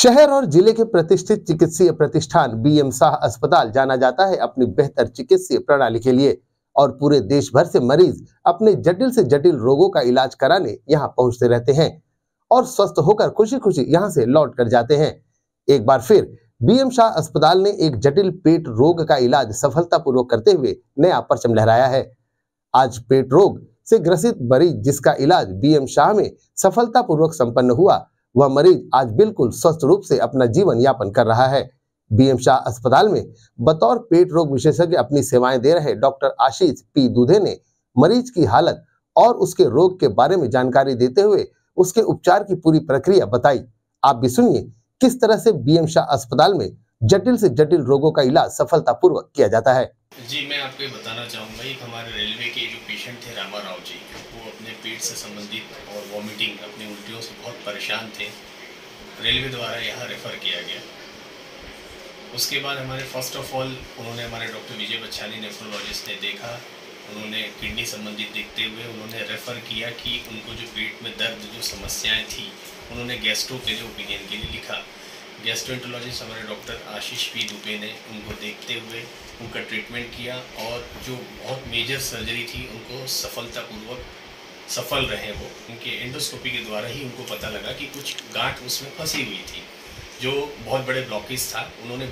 शहर और जिले के प्रतिष्ठित चिकित्सीय प्रतिष्ठान बीएम शाह अस्पताल जाना जाता है अपनी बेहतर चिकित्सीय प्रणाली के लिए और पूरे देश भर से मरीज अपने जटिल से जटिल रोगों का इलाज कराने यहां पहुंचते रहते हैं और स्वस्थ होकर खुशी खुशी यहां से लौट कर जाते हैं। एक बार फिर बीएम शाह अस्पताल ने एक जटिल पेट रोग का इलाज सफलतापूर्वक करते हुए नया परचम लहराया है। आज पेट रोग से ग्रसित मरीज जिसका इलाज बीएम शाह में सफलतापूर्वक संपन्न हुआ, वह मरीज आज बिल्कुल स्वस्थ रूप से अपना जीवन यापन कर रहा है। बीएम शाह अस्पताल में बतौर पेट रोग विशेषज्ञ अपनी सेवाएं दे रहे डॉक्टर आशीष पी दूधे ने मरीज की हालत और उसके रोग के बारे में जानकारी देते हुए उसके उपचार की पूरी प्रक्रिया बताई। आप भी सुनिए किस तरह से बीएम शाह अस्पताल में जटिल से जटिल रोगों का इलाज सफलतापूर्वक किया जाता है। जी, मैं आपको बताना चाहूँगा, एक हमारे रेलवे के जो पेशेंट थे रामा राव जी, वो अपने पेट से संबंधित और वॉमिटिंग अपनी उल्टियों से बहुत परेशान थे। रेलवे द्वारा यहाँ रेफ़र किया गया। उसके बाद हमारे फर्स्ट ऑफ ऑल उन्होंने हमारे डॉक्टर विजय बच्छानी नेफ्रोलॉजिस्ट ने देखा। उन्होंने किडनी संबंधित देखते हुए उन्होंने रेफ़र किया कि उनको जो पेट में दर्द जो समस्याएं थी, उन्होंने गैस्ट्रो के लिए ओपिनियन के लिए लिखा। गैस्ट्रोएंटरोलॉजिस्ट हमारे डॉक्टर आशीष पी दुबे ने उनको देखते हुए उनका ट्रीटमेंट किया और जो बहुत मेजर सर्जरी थी उनको सफलतापूर्वक सफल रहे। वो उनके एंडोस्कोपी के द्वारा ही उनको पता लगा कि कुछ गांठ उसमें फंसी हुई थी, जो बहुत बड़े ब्लॉकेज था। उन्होंने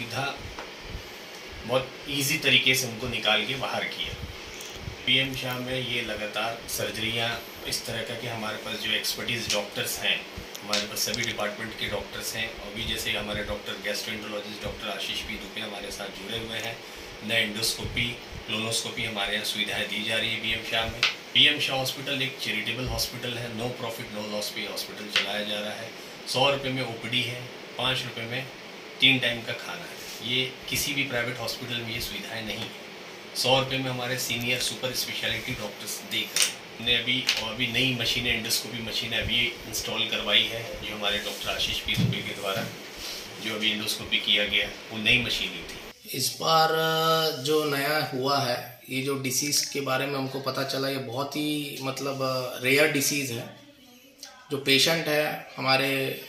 बहुत ईजी तरीके से उनको निकाल के बाहर किया। बीएम शाह में ये लगातार सर्जरियाँ इस तरह का कि हमारे पास जो एक्सपर्टीज़ डॉक्टर्स हैं, हमारे पास सभी डिपार्टमेंट के डॉक्टर्स हैं। अभी जैसे हमारे doctor gastroenterologist doctor Ashish P Dubey हमारे साथ जुड़े हुए हैं। नए एंडोस्कोपी, क्लोनोस्कोपी हमारे यहाँ सुविधाएं दी जा रही है बीएम शाह में। बीएम शाह हॉस्पिटल एक चैरिटेबल हॉस्पिटल है, नो प्रॉफिट नो लॉस पे हॉस्पिटल चलाया जा रहा है। 100 रुपये में ओपीडी है, 5 रुपये में 3 टाइम का खाना है। ये किसी भी प्राइवेट हॉस्पिटल में ये सुविधाएँ नहीं है। 100 रुपये में हमारे सीनियर सुपर स्पेशलिटी डॉक्टर्स देख रहे हैं। हमने अभी नई मशीनें, एंडोस्कोपी मशीनें अभी इंस्टॉल करवाई है, जो हमारे डॉक्टर आशीष पी दुबे के द्वारा जो अभी एंडोस्कोपी किया गया, वो नई मशीनें थी। इस बार जो नया हुआ है, ये जो डिसीज़ के बारे में हमको पता चला, ये बहुत ही रेयर डिसीज़ है। जो पेशेंट है हमारे,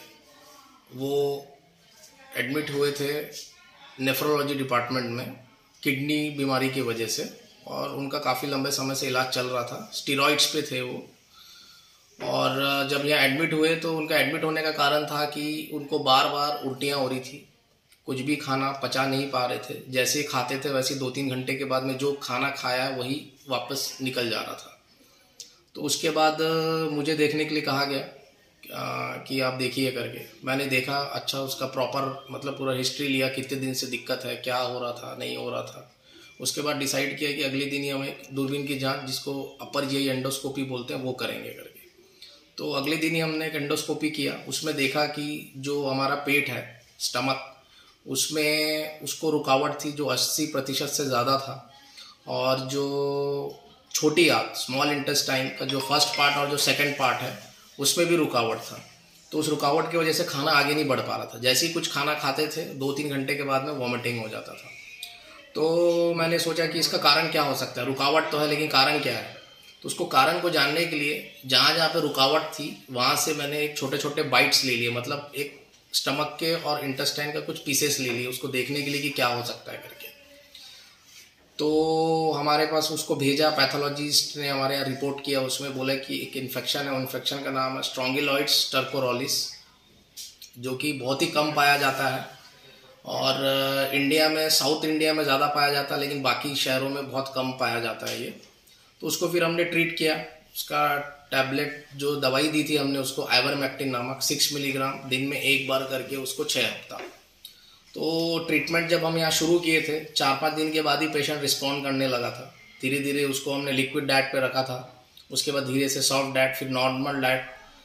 वो एडमिट हुए थे नेफ्रोलॉजी डिपार्टमेंट में किडनी बीमारी की वजह से, और उनका काफ़ी लंबे समय से इलाज चल रहा था। स्टीरॉइड्स पे थे वो, और जब यहाँ एडमिट हुए तो उनका एडमिट होने का कारण था कि उनको बार बार उल्टियाँ हो रही थी, कुछ भी खाना पचा नहीं पा रहे थे। जैसे ही खाते थे वैसे 2-3 घंटे के बाद में जो खाना खाया वही वापस निकल जा रहा था। तो उसके बाद मुझे देखने के लिए कहा गया कि आप देखिए करके। मैंने देखा, अच्छा उसका प्रॉपर पूरा हिस्ट्री लिया, कितने दिन से दिक्कत है, क्या हो रहा था, नहीं हो रहा था। उसके बाद डिसाइड किया कि अगले दिन ही हम एक दूरबीन की जांच, जिसको अपर जीआई एंडोस्कोपी बोलते हैं, वो करेंगे करके। तो अगले दिन ही हमने एक एंडोस्कोपी किया। उसमें देखा कि जो हमारा पेट है, स्टमक, उसमें उसको रुकावट थी जो 80% से ज़्यादा था, और जो छोटी आंत, स्मॉल इंटेस्टाइन का जो फर्स्ट पार्ट और जो सेकंड पार्ट है, उसमें भी रुकावट था। तो उस रुकावट की वजह से खाना आगे नहीं बढ़ पा रहा था। जैसे ही कुछ खाना खाते थे 2-3 घंटे के बाद में वॉमिटिंग हो जाता था। तो मैंने सोचा कि इसका कारण क्या हो सकता है। रुकावट तो है, लेकिन कारण क्या है। तो उसको कारण को जानने के लिए जहाँ जहाँ पे रुकावट थी वहाँ से मैंने एक छोटे छोटे बाइट्स ले लिए, एक स्टमक के और इंटेस्टाइन का कुछ पीसेस ले लिए, उसको देखने के लिए कि क्या हो सकता है करके। तो हमारे पास उसको भेजा, पैथोलॉजिस्ट ने हमारे यहाँ रिपोर्ट किया। उसमें बोला कि एक इन्फेक्शन है, इन्फेक्शन का नाम है स्ट्रोंगिलॉइड्स टर्कोरोलिस, जो कि बहुत ही कम पाया जाता है। और इंडिया में, साउथ इंडिया में ज़्यादा पाया जाता है, लेकिन बाकी शहरों में बहुत कम पाया जाता है ये। तो उसको फिर हमने ट्रीट किया। उसका टैबलेट जो दवाई दी थी हमने उसको, आइवरमेक्टिन नामक 6 मिलीग्राम दिन में 1 बार करके, उसको 6 हफ्ता। तो ट्रीटमेंट जब हम यहाँ शुरू किए थे, 4-5 दिन के बाद ही पेशेंट रिस्पॉन्ड करने लगा था। धीरे धीरे उसको हमने लिक्विड डाइट पे रखा था, उसके बाद धीरे से सॉफ्ट डाइट, फिर नॉर्मल डाइट,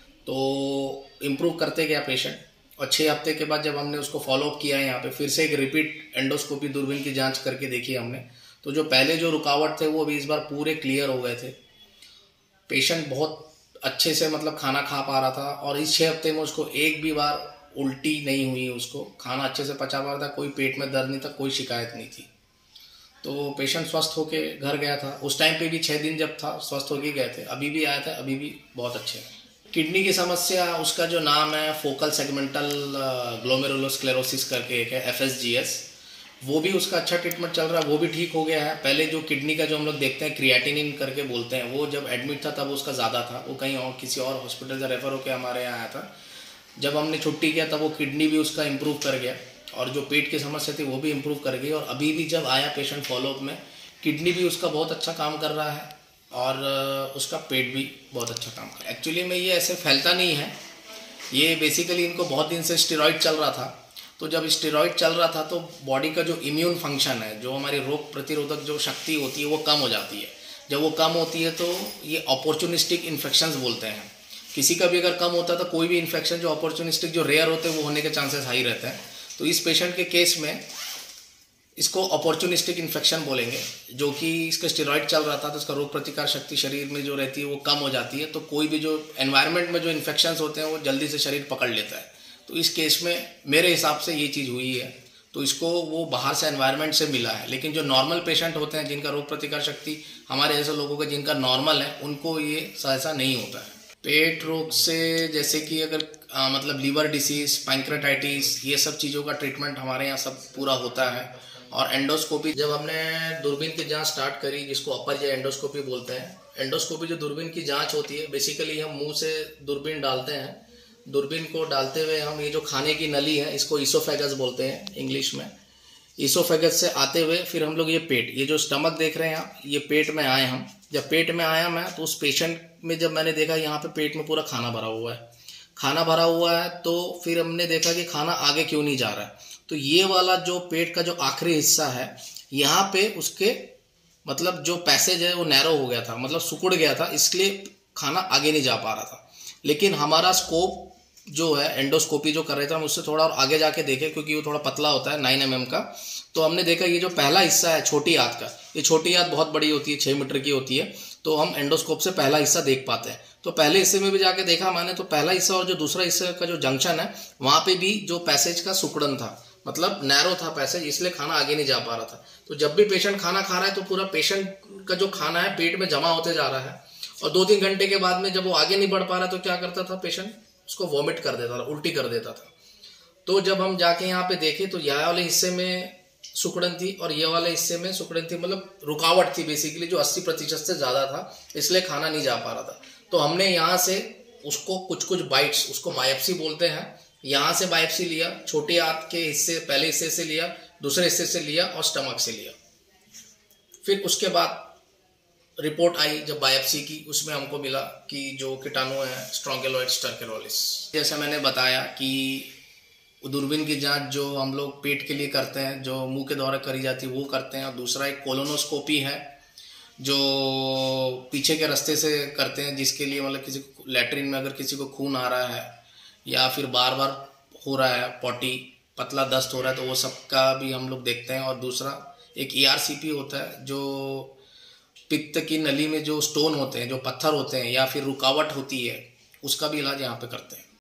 तो इम्प्रूव करते गया पेशेंट। और 6 हफ्ते के बाद जब हमने उसको फॉलोअप किया यहाँ पे, फिर से एक रिपीट एंडोस्कोपी दूरबीन की जांच करके देखी हमने, तो जो पहले जो रुकावट थे वो अभी इस बार पूरे क्लियर हो गए थे। पेशेंट बहुत अच्छे से खाना खा पा रहा था, और इस 6 हफ्ते में उसको एक भी बार उल्टी नहीं हुई। उसको खाना अच्छे से पचा पा रहा था, कोई पेट में दर्द नहीं था, कोई शिकायत नहीं थी। तो पेशेंट स्वस्थ होके घर गया था। उस टाइम पे भी 6 दिन जब था, स्वस्थ होके गए थे। अभी भी आया था, अभी भी बहुत अच्छे हैं। किडनी की समस्या, उसका जो नाम है फोकल सेगमेंटल ग्लोमेरुलोस्क्लेरोसिस करके एक है, FSGS। वो भी उसका अच्छा ट्रीटमेंट चल रहा है, वो भी ठीक हो गया है। पहले जो किडनी का जो हम लोग देखते हैं क्रिएटिनिन करके बोलते हैं, वो जब एडमिट था तब उसका ज़्यादा था, वो कहीं और किसी और हॉस्पिटल से रेफ़र होकर हमारे यहाँ आया था। जब हमने छुट्टी किया तब वो किडनी भी उसका इम्प्रूव कर गया और जो पेट की समस्या थी वो भी इम्प्रूव कर गई। और अभी भी जब आया पेशेंट फॉलोअप में, किडनी भी उसका बहुत अच्छा काम कर रहा है और उसका पेट भी बहुत अच्छा काम कर रहा है। एक्चुअली में ये ऐसे फैलता नहीं है, ये बेसिकली इनको बहुत दिन से स्टेरॉइड चल रहा था। तो जब स्टेरॉइड चल रहा था तो बॉडी का जो इम्यून फंक्शन है, जो हमारी रोग प्रतिरोधक जो शक्ति होती है वो कम हो जाती है। जब वो कम होती है तो ये अपॉर्चुनिस्टिक इन्फेक्शंस बोलते हैं। किसी का भी अगर कम होता है तो कोई भी इन्फेक्शन जो अपॉर्चुनिस्टिक जो रेयर होते हैं वो होने के चांसेस हाई रहते हैं। तो इस पेशेंट के केस में इसको अपॉर्चुनिस्टिक इन्फेक्शन बोलेंगे, जो कि इसका स्टेरॉइड चल रहा था तो इसका रोग प्रतिकार शक्ति शरीर में जो रहती है वो कम हो जाती है। तो कोई भी जो एनवायरनमेंट में जो इन्फेक्शंस होते हैं वो जल्दी से शरीर पकड़ लेता है। तो इस केस में मेरे हिसाब से ये चीज़ हुई है। तो इसको वो बाहर से एनवायरनमेंट से मिला है, लेकिन जो नॉर्मल पेशेंट होते हैं जिनका रोग प्रतिकार शक्ति हमारे ऐसे लोगों का जिनका नॉर्मल है, उनको ये सहसा नहीं होता है। पेट रोग से जैसे कि अगर मतलब लीवर डिसीज, पैंक्रेटाइटिस, ये सब चीज़ों का ट्रीटमेंट हमारे यहाँ सब पूरा होता है। और एंडोस्कोपी, जब हमने दूरबीन की जांच स्टार्ट करी, जिसको अपर जे एंडोस्कोपी बोलते हैं। एंडोस्कोपी जो दूरबीन की जांच होती है, बेसिकली हम मुंह से दूरबीन डालते हैं। दूरबीन को डालते हुए हम ये जो खाने की नली है, इसको ईसोफेगस बोलते हैं इंग्लिश में। ईसोफेगस से आते हुए फिर हम लोग ये पेट, ये जो स्टमक देख रहे हैं आप, ये पेट में आए हम। जब पेट में आया मैं तो उस पेशेंट में जब मैंने देखा यहाँ पे पेट में पूरा खाना भरा हुआ है, खाना भरा हुआ है, तो फिर हमने देखा कि खाना आगे क्यों नहीं जा रहा है। तो ये वाला जो पेट का जो आखिरी हिस्सा है, यहाँ पे उसके मतलब जो पैसेज है वो नैरो हो गया था, मतलब सिकुड़ गया था, इसलिए खाना आगे नहीं जा पा रहा था। लेकिन हमारा स्कोप जो है, एंडोस्कोपी जो कर रहे थे हम, उससे थोड़ा और आगे जाके देखे, क्योंकि वो थोड़ा पतला होता है 9 mm का। तो हमने देखा ये जो पहला हिस्सा है छोटी आंत का, ये छोटी आंत बहुत बड़ी होती है, 6 मीटर की होती है, तो हम एंडोस्कोप से पहला हिस्सा देख पाते हैं। तो पहले हिस्से में भी जाके देखा मैंने, तो पहला हिस्सा और जो दूसरा हिस्सा का जो जंक्शन है, वहाँ पे भी जो पैसेज का सिकुड़न था, मतलब नैरो था पैसेज, इसलिए खाना आगे नहीं जा पा रहा था। तो जब भी पेशेंट खाना खा रहा है तो पूरा पेशेंट का जो खाना है पेट में जमा होते जा रहा है, और 2-3 घंटे के बाद में जब वो आगे नहीं बढ़ पा रहा तो क्या करता था पेशेंट, उसको वॉमिट कर देता था, उल्टी कर देता था। तो जब हम जाके यहाँ पे देखे तो यह वाले हिस्से में सुकड़न थी और ये वाले हिस्से में सुकड़न थी, मतलब रुकावट थी बेसिकली, जो 80% से ज़्यादा था, इसलिए खाना नहीं जा पा रहा था। तो हमने यहाँ से उसको कुछ बाइट्स, उसको बायोप्सी बोलते हैं, यहाँ से बायोप्सी लिया, छोटी आंत के हिस्से, पहले हिस्से से लिया, दूसरे हिस्से से लिया और स्टमक से लिया। फिर उसके बाद रिपोर्ट आई जब बायोप्सी की, उसमें हमको मिला कि जो कीटाणु है स्ट्रोंगेलोइड्स टर्केरोलिस। जैसे मैंने बताया कि दूरबीन की जांच जो हम लोग पेट के लिए करते हैं, जो मुंह के द्वारा करी जाती है वो करते हैं, और दूसरा एक कोलोनोस्कोपी है जो पीछे के रास्ते से करते हैं, जिसके लिए मतलब किसी को लैट्रिन में अगर किसी को खून आ रहा है या फिर बार बार हो रहा है पॉटी, पतला दस्त हो रहा है, तो वो सब का भी हम लोग देखते हैं। और दूसरा एक ERCP होता है, जो पित्त की नली में जो स्टोन होते हैं, जो पत्थर होते हैं या फिर रुकावट होती है, उसका भी इलाज यहाँ पे करते हैं।